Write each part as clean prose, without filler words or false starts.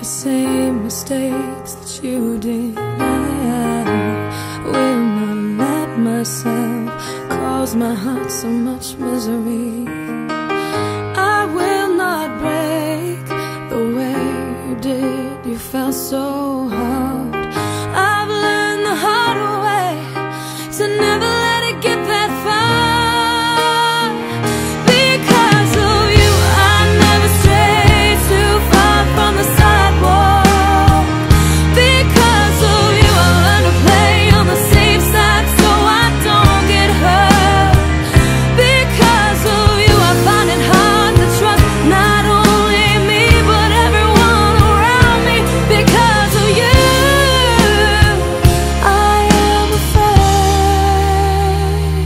same mistakes that you did. I will not let myself cause my heart so much misery. I will not break the way you did. You felt so hard. I've learned the hard way to never let it get that far. Because of you, I never strayed too far from the sidewalk. Because of you, I learned to play on the safe side so I don't get hurt. Because of you, I find it hard to trust not only me but everyone around me. Because of you, I am afraid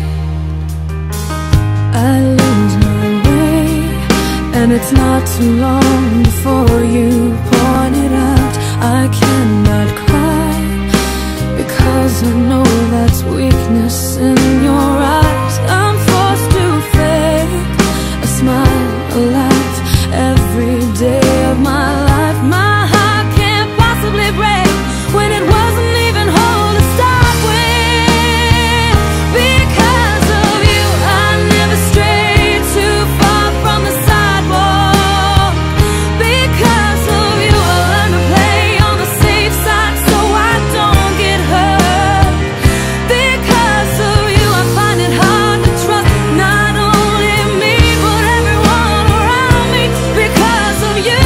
I lose my way, and it's not too long before you point it out. I cannot cry because I know that's weakness in your eyes. I'm forced to fake a smile, a laugh every day of my life. My heart can't possibly break when it wasn't even whole to start with. Because of you, I never strayed too far from the sidewalk. Because of you, I learned to play on the safe side so I don't get hurt. Because of you, I find it hard to trust not only me but everyone around me. Because of you,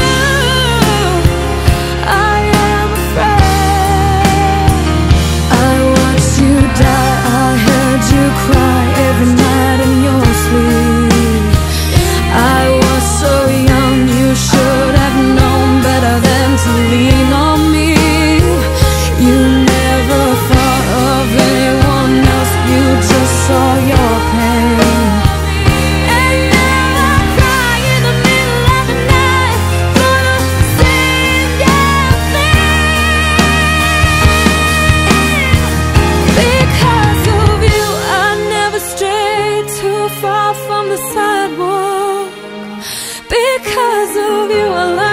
I am afraid. I watched you die, I heard you cry every night in your sleep. I was so young, you should have known better than to lean on me. You never thought of anyone else, you just saw your pain. And now I cry in the middle of the night for the same damn thing. Because of you, I never strayed too far from the sidewalk. Because of you, I